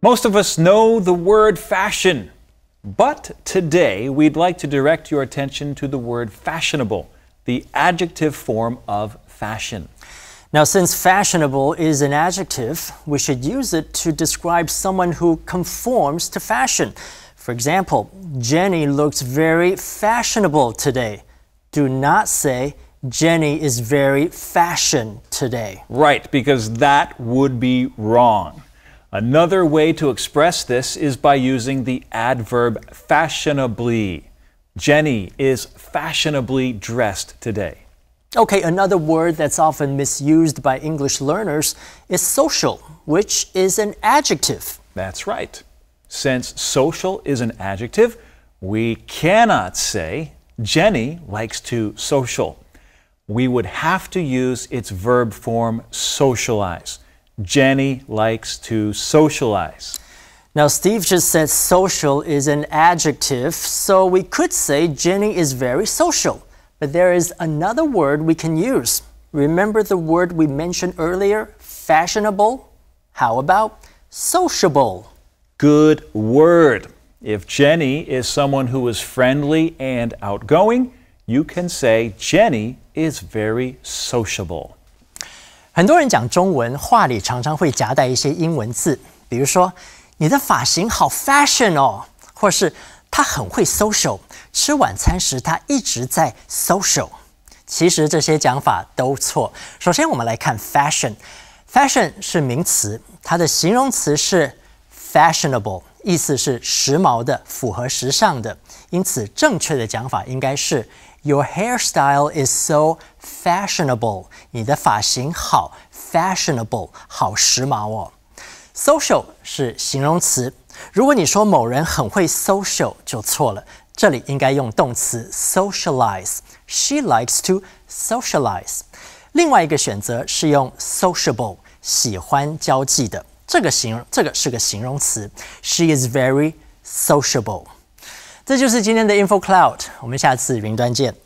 Most of us know the word fashion, but today we'd like to direct your attention to the word fashionable, the adjective form of fashion. Now, since fashionable is an adjective, we should use it to describe someone who conforms to fashion. For example, Jenny looks very fashionable today. Do not say, Jenny is very fashion today. Right, because that would be wrong. Another way to express this is by using the adverb fashionably. Jenny is fashionably dressed today. Okay, another word that's often misused by English learners is social, which is an adjective. That's right. Since social is an adjective, we cannot say Jenny likes to social. We would have to use its verb form socialize. Jenny likes to socialize. Now, Steve just said social is an adjective, so we could say Jenny is very social. But there is another word we can use. Remember the word we mentioned earlier, fashionable? How about sociable? Good word. If Jenny is someone who is friendly and outgoing, you can say Jenny is very sociable. 很多人讲中文，话里常常会夹带一些英文字，比如说你的发型好 fashion 哦，或是他很会 social， 吃晚餐时他一直在 social。其实这些讲法都错。首先我们来看 fashion。fashion 是名词，它的形容词是 fashionable， 意思是时髦的、符合时尚的。因此正确的讲法应该是 Your hairstyle is so fashionable. 你的发型好 fashionable， 好时髦哦。social 是形容词，如果你说某人很会 social 就错了，这里应该用动词 socialize. She likes to socialize. 另外一个选择是用 sociable， 喜欢交际的。这个是个形容词 She is very sociable. 这就是今天的 InfoCloud， 我们下次云端见。